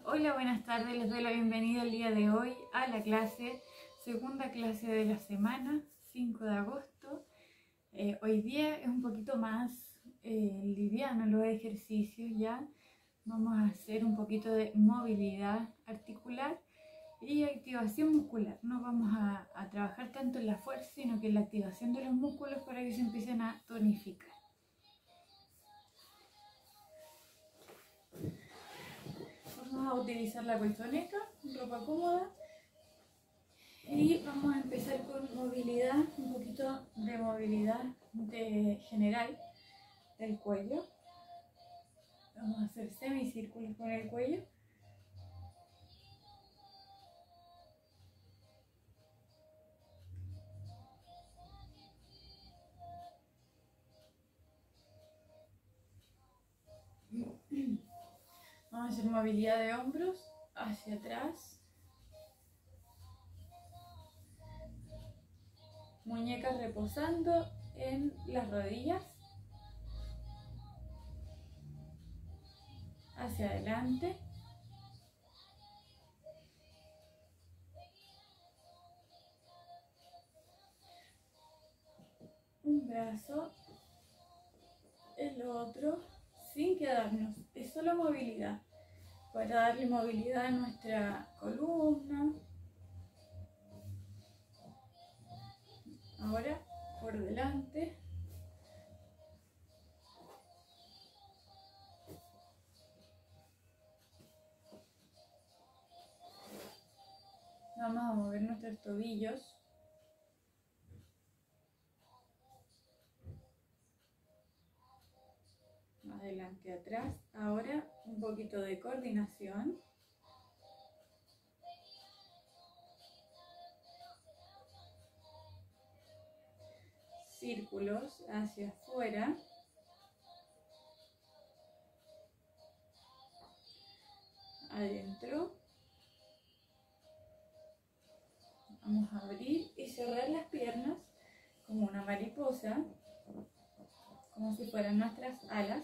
Hola, buenas tardes, les doy la bienvenida el día de hoy a la clase, segunda clase de la semana, 5 de agosto. Hoy día es un poquito más liviano los ejercicios ya. Vamos a hacer un poquito de movilidad articular y activación muscular. No vamos a trabajar tanto en la fuerza, sino que en la activación de los músculos para que se empiecen a tonificar. Vamos a utilizar la colchoneta, ropa cómoda, y vamos a empezar con movilidad, un poquito de movilidad general del cuello. Vamos a hacer semicírculos con el cuello. Vamos a hacer movilidad de hombros hacia atrás. Muñecas reposando en las rodillas. Hacia adelante. Un brazo, el otro, sin quedarnos. Es solo movilidad, para darle movilidad a nuestra columna. Ahora por delante. Vamos a mover nuestros tobillos. Adelante, atrás. Ahora un poquito de coordinación. Círculos hacia afuera. Adentro. Vamos a abrir y cerrar las piernas como una mariposa, como si fueran nuestras alas.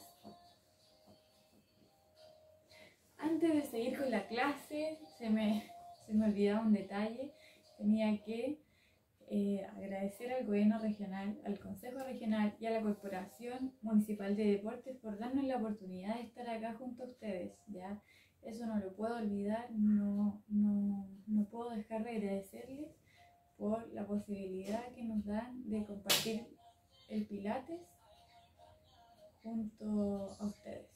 Antes de seguir con la clase, se me olvidaba un detalle. Tenía que agradecer al gobierno regional, al Consejo Regional y a la Corporación Municipal de Deportes por darnos la oportunidad de estar acá junto a ustedes, ¿ya? Eso no lo puedo olvidar, no puedo dejar de agradecerles por la posibilidad que nos dan de compartir el Pilates junto a ustedes.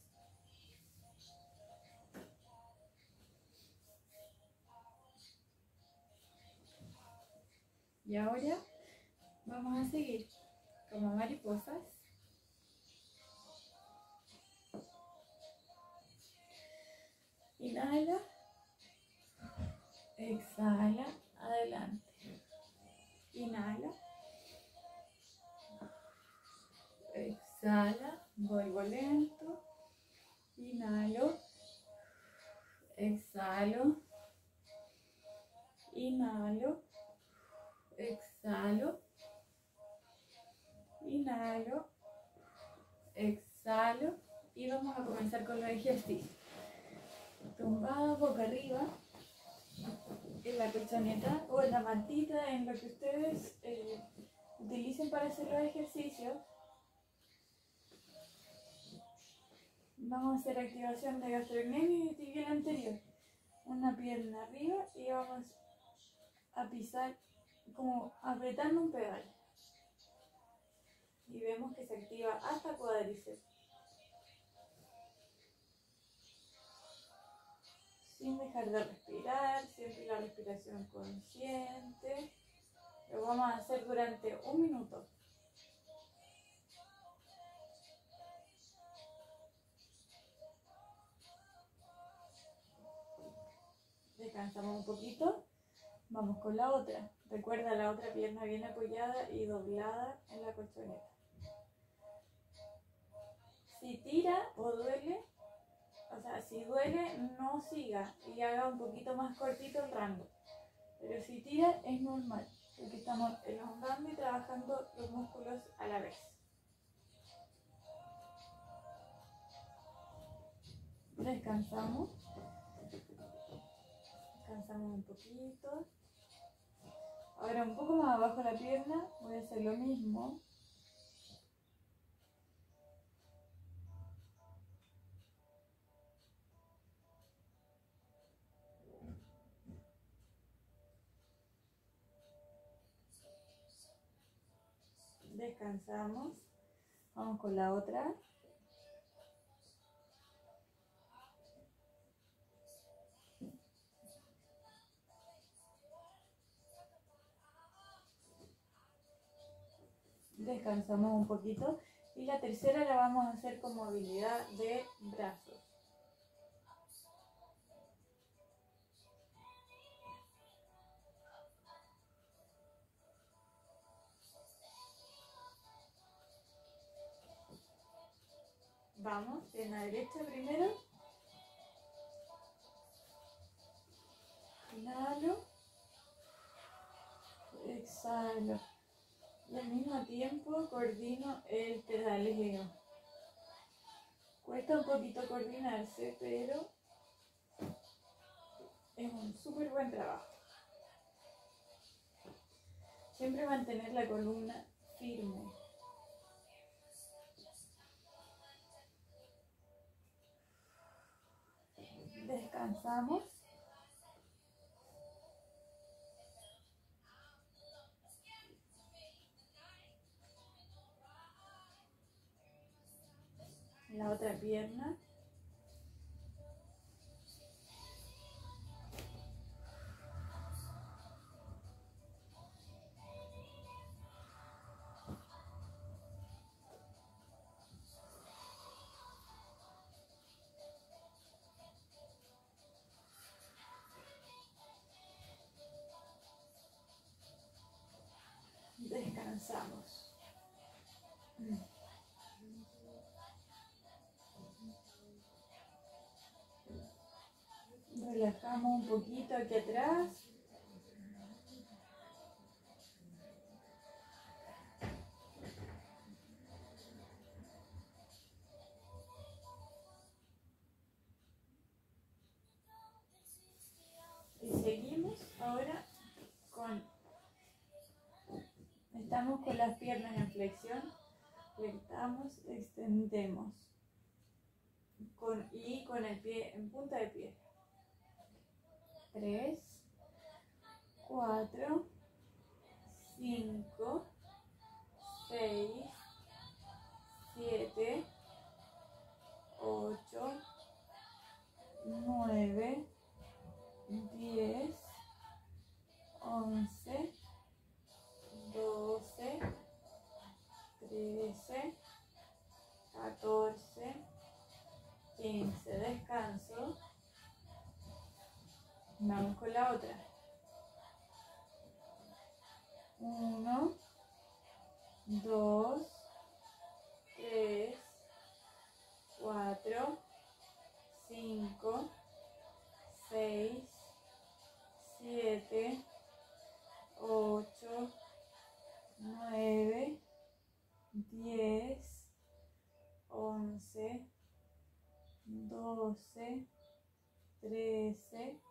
Y ahora vamos a seguir como mariposas. Inhala, exhala, adelante. Inhala, exhala, vuelvo lento. Inhalo, exhalo, inhalo, exhalo, inhalo, exhalo, y vamos a comenzar con los ejercicios. Tumbada boca arriba en la colchoneta o en la mantita, en lo que ustedes utilicen para hacer los ejercicios. Vamos a hacer activación de gastrocnemio y tibial anterior. Una pierna arriba y vamos a pisar como apretando un pedal. Y vemos que se activa hasta cuádriceps. Sin dejar de respirar, siempre la respiración consciente. Lo vamos a hacer durante 1 minuto. Descansamos un poquito. Vamos con la otra. Recuerda, la otra pierna bien apoyada y doblada en la colchoneta. Si tira o duele, o sea, si duele, no siga y haga un poquito más cortito el rango. Pero si tira, es normal, porque estamos elongando y trabajando los músculos a la vez. Descansamos. Descansamos un poquito. Ahora un poco más abajo la pierna, voy a hacer lo mismo. Descansamos. Vamos con la otra. Descansamos un poquito. Y la tercera la vamos a hacer con movilidad de brazos. Vamos, pierna derecha primero. Inhalo. Exhalo. Y al mismo tiempo coordino el pedaleo. Cuesta un poquito coordinarse, pero es un súper buen trabajo. Siempre mantener la columna firme. Descansamos. La otra pierna. Descansamos. Relajamos un poquito aquí atrás. Y seguimos ahora con... Estamos con las piernas en flexión. Flectamos, extendemos. Y con el pie en punta de pie. 3, 4, 5, 6, 7, 8, 9, 10, 11, 12, 13, 14, 15. Descanso. Vamos con la otra. 1, 2, 3, 4, 5, 6, 7, 8, 9, 10, 11, 12, 13,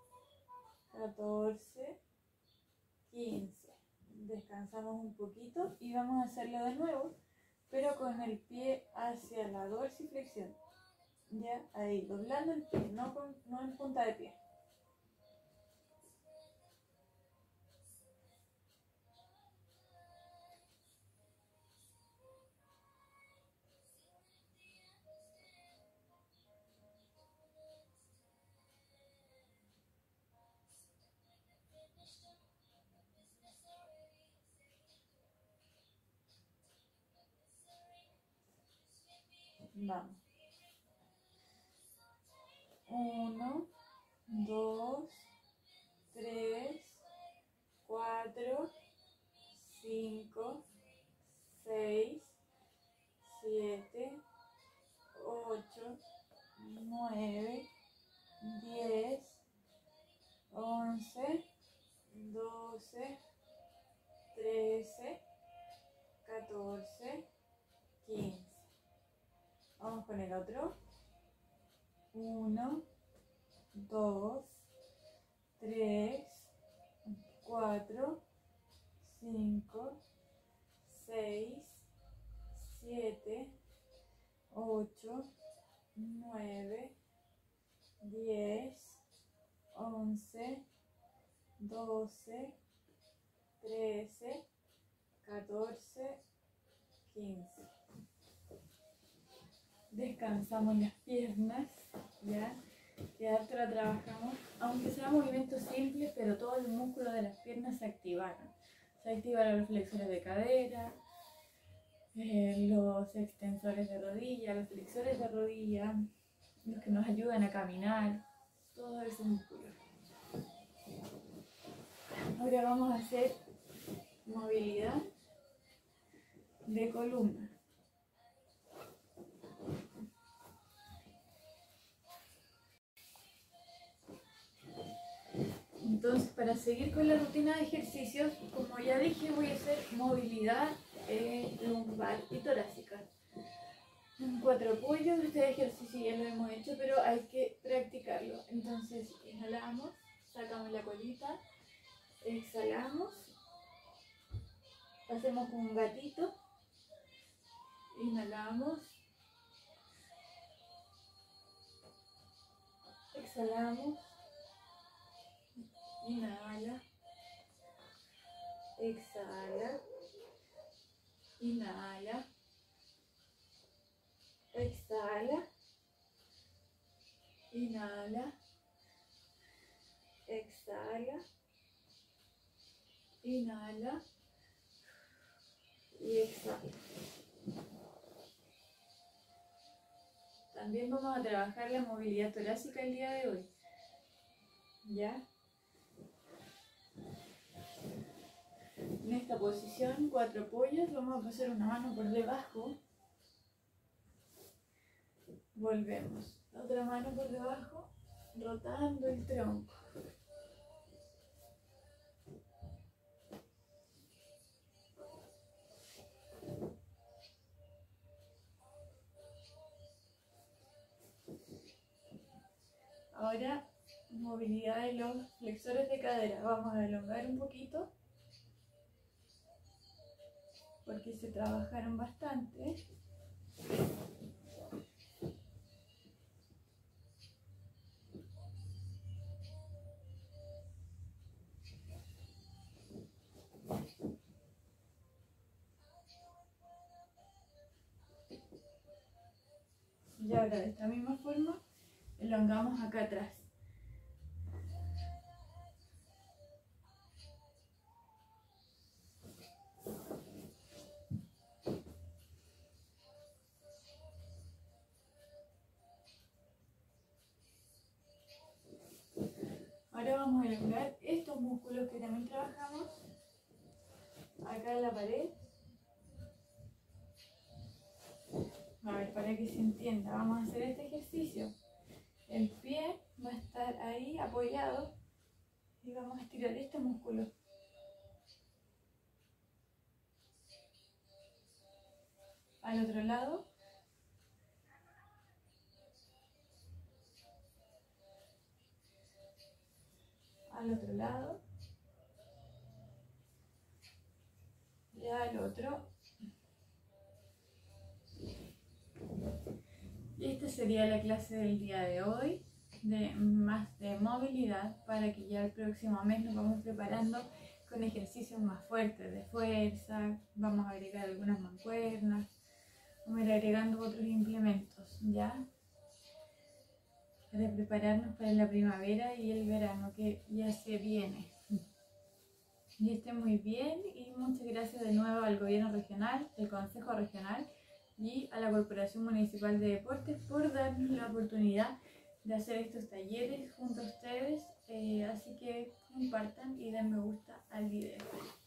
14, 15. Descansamos un poquito y vamos a hacerlo de nuevo, pero con el pie hacia la dorsiflexión. Ya, ahí, doblando el pie, no en punta de pie. Vamos. 1, 2, 3, 4, 5, 6, 7, 8, 9, 10, 11, 12, 13, 14, 15. Vamos con el otro. 1, 2, 3, 4, 5, 6, 7, 8, 9, 10, 11, 12, 13, 14, 15. Descansamos las piernas, ¿ya? Que harto la trabajamos, aunque sean movimientos simples, pero todos los músculos de las piernas se activaron. Se activaron los flexores de cadera, los extensores de rodilla, los flexores de rodilla, los que nos ayudan a caminar, todos esos músculos. Ahora vamos a hacer movilidad de columna. Entonces, para seguir con la rutina de ejercicios, como ya dije, voy a hacer movilidad lumbar y torácica. En 4 apoyos, este ejercicio ya lo hemos hecho, pero hay que practicarlo. Entonces, inhalamos, sacamos la colita, exhalamos, hacemos como un gatito, inhalamos, exhalamos, inhala, exhala, inhala, exhala, inhala, exhala, inhala y exhala. También vamos a trabajar la movilidad torácica el día de hoy, ¿ya? En esta posición, 4 apoyos, vamos a pasar una mano por debajo. Volvemos. La otra mano por debajo, rotando el tronco. Ahora, movilidad de los flexores de cadera. Vamos a elongar un poquito, porque se trabajaron bastante. Y ahora de esta misma forma, elongamos acá atrás. Ahora vamos a elongar estos músculos que también trabajamos acá en la pared. A ver, para que se entienda, vamos a hacer este ejercicio. El pie va a estar ahí apoyado y vamos a estirar este músculo. Al otro lado. Al otro lado. Y al otro. Y esta sería la clase del día de hoy, más de movilidad, para que ya el próximo mes nos vamos preparando con ejercicios más fuertes de fuerza. Vamos a agregar algunas mancuernas, vamos a ir agregando otros implementos, ¿ya? Para prepararnos para la primavera y el verano que ya se viene. Y estén muy bien, y muchas gracias de nuevo al Gobierno Regional, al Consejo Regional y a la Corporación Municipal de Deportes por darnos la oportunidad de hacer estos talleres junto a ustedes. Así que compartan y den me gusta al video.